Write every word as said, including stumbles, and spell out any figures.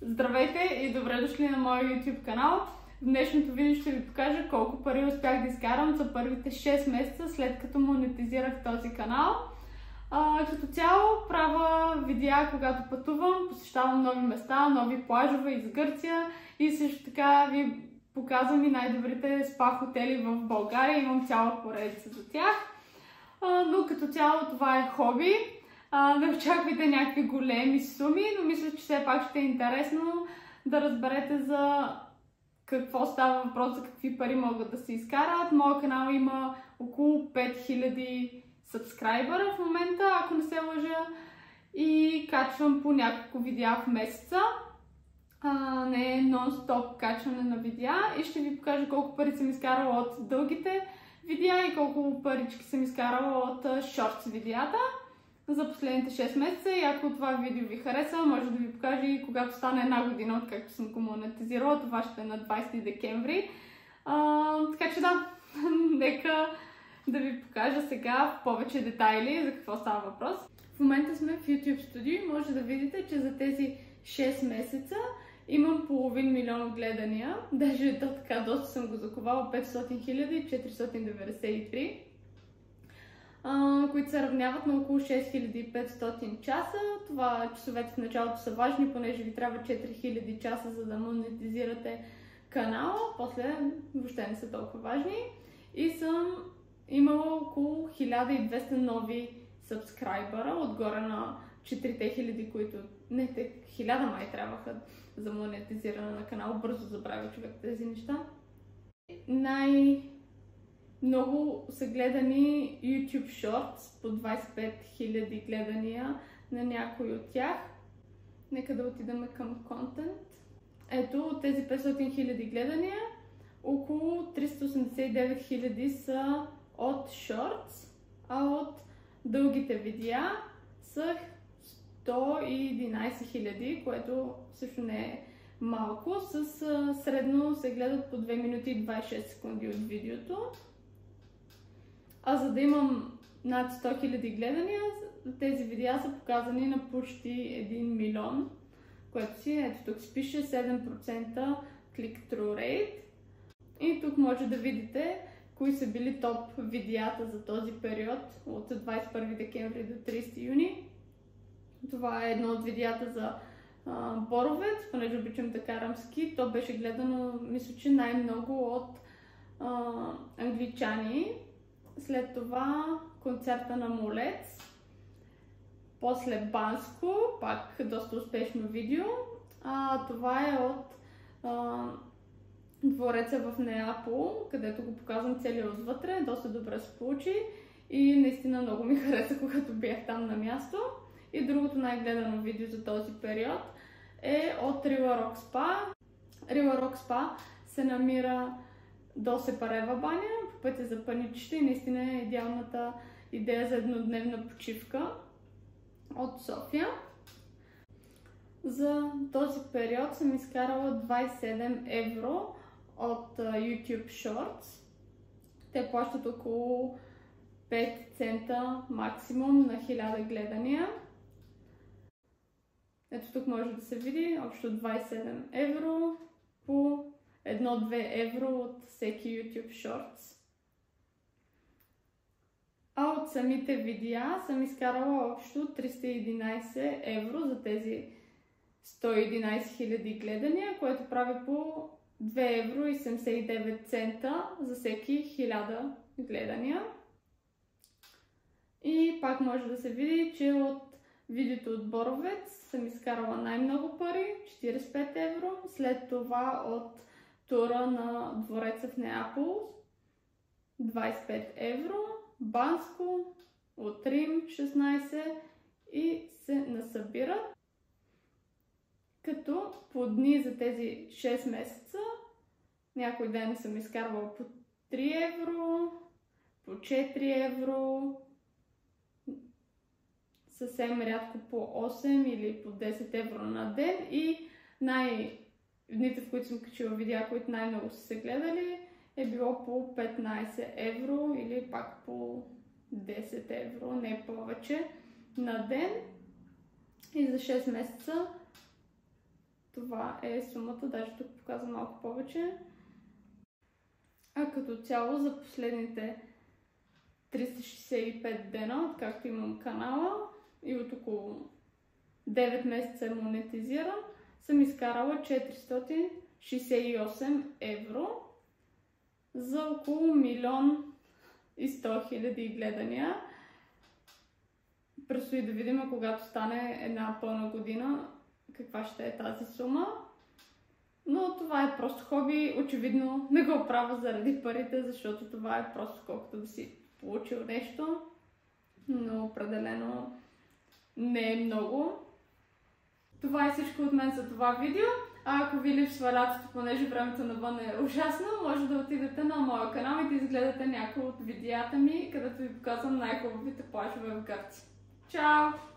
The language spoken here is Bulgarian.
Здравейте и добре дошли на моя YouTube канал. В днешното видео ще ви покажа колко пари успях да изкарам за първите шест месеца след като монетизирах този канал. А, като цяло правя видеа, когато пътувам, посещавам нови места, нови плажове из Гърция и също така ви показвам и най-добрите спа хотели в България. Имам цяла поредица за тях. А, но като цяло това е хоби. А, не очаквайте някакви големи суми, но мисля, че все пак ще е интересно да разберете за какво става въпрос, за какви пари могат да се изкарат. Моят канал има около пет хиляди сабскрайбъра в момента, ако не се лъжа, и качвам по няколко видеа в месеца. А, не е нон-стоп качване на видеа и ще ви покажа колко пари съм изкарала от дългите видеа и колко парички съм изкарала от шортс видеята за последните шест месеца. И ако това видео ви хареса, може да ви покажа и когато стане една година, откакто съм го монетизирала. Това ще е на двайсети декември. А, така че да, нека да ви покажа сега в повече детайли за какво става въпрос. В момента сме в YouTube студио и може да видите, че за тези шест месеца имам половин милион гледания. Даже то така доста съм го заковала, петстотин хиляди четиристотин деветдесет и три. Uh, които се равняват на около шест хиляди и петстотин часа. Това часовете в началото са важни, понеже ви трябва четири хиляди часа, за да монетизирате канала. После въобще не са толкова важни. И съм имала около хиляда и двеста нови сабскрайбъра, отгоре на четирите хиляди, които... Не, те хиляда май трябваха за монетизиране на канала. Бързо забравя човек тези неща. Най... Много са гледани YouTube Shorts, по двайсет и пет хиляди гледания на някои от тях. Нека да отидем към контент. Ето, от тези петстотин хиляди гледания, около триста осемдесет и девет хиляди са от Shorts, а от дългите видеа са сто и единайсет хиляди, което също не е малко. С средно се гледат по две минути и двайсет и шест секунди от видеото. А за да имам над сто хиляди гледания, тези видеа са показани на почти един милион, което си, ето тук спише седем процента click-through rate. И тук може да видите кои са били топ видеята за този период от двайсет и първи декември до трийсети юни. Това е едно от видеята за а, Боровец, понеже обичам да карам ски. То беше гледано, мисля, че най-много от а, англичани. След това концерта на Молец, после Банско, пак доста успешно видео. А, това е от а, двореца в Неапол, където го показвам целия отвътре, доста добре се получи и наистина много ми хареса, когато бях там на място. И другото най-гледано видео за този период е от Рила Рок Спа. Рила Рок Спа се намира до Сепарева баня, по пътя за Паничище, и наистина е идеалната идея за еднодневна почивка от София. За този период съм изкарала двайсет и седем евро от YouTube Shorts. Те плащат около пет цента максимум на хиляда гледания. Ето тук може да се види общо двайсет и седем евро по едно-две евро от всеки YouTube Shorts. А от самите видеа съм изкарала общо триста и единайсет евро за тези сто и единайсет хиляди гледания, което прави по две евро и седемдесет и девет цента за всеки хиляда гледания. И пак може да се види, че от видеото от Боровец съм изкарала най-много пари, четирийсет и пет евро. След това от тура на двореца в Неапол, двайсет и пет евро, Банско, от Рим шестнайсет и се насъбират. Като по дни за тези шест месеца, някой ден съм изкарвала по три евро, по четири евро, съвсем рядко по осем или по десет евро на ден, и най- дните, в които съм качила видеа, които най-много са се гледали, е било по петнайсет евро или пак по десет евро, не повече на ден. И за шест месеца Това е сумата, даже тук показвам малко повече. А като цяло за последните триста шейсет и пет дена, откакто имам канала и от около девет месеца е монетизиран, съм изкарала четиристотин шейсет и осем евро за около милион и сто хиляди гледания. Предстои да видим, когато стане една пълна година, каква ще е тази сума. Но това е просто хоби. Очевидно не го правя заради парите, защото това е просто колкото да си получил нещо. Но определено не е много. Това е всичко от мен за това видео. А ако ви липсва лятото, понеже времето навън е ужасно, може да отидете на моя канал и да изгледате някои от видеята ми, където ви показвам най-хубавите плажове в Гърция. Чао!